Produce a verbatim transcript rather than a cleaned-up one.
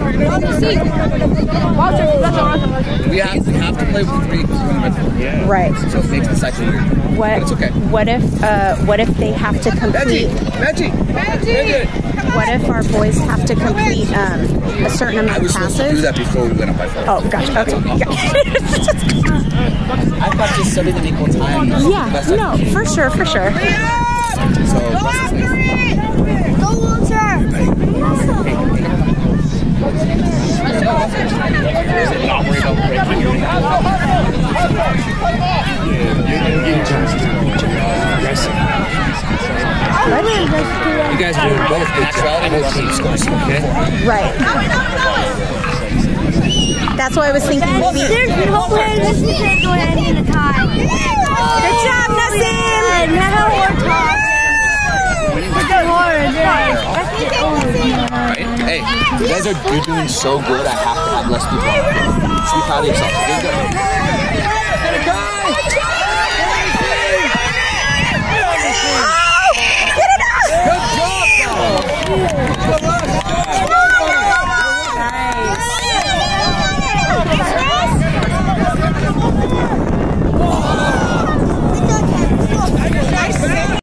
We have, we have to play with three. Yeah. Right. So it makes the cycle weird. What? But it's okay. What if? Uh, what if they have to complete? Magic, magic. What if our boys have to complete um, a certain amount I was of passes? supposed to do that before we went up by four. Oh, gotcha. Okay. I thought just studying in equal time. Yeah. No, for sure, for sure. So, what's his name? Go, Walter! You guys do both actuality and team scores, okay? Right. That's why I was thinking maybe. There's no way this isn't going to end in a tie. Good job, Nassim! Now we're talking. Right? Hey, you guys are you're doing so good. I have to have less people on the field. Just be proud of yourself. You're doing good. Get it out! Good job!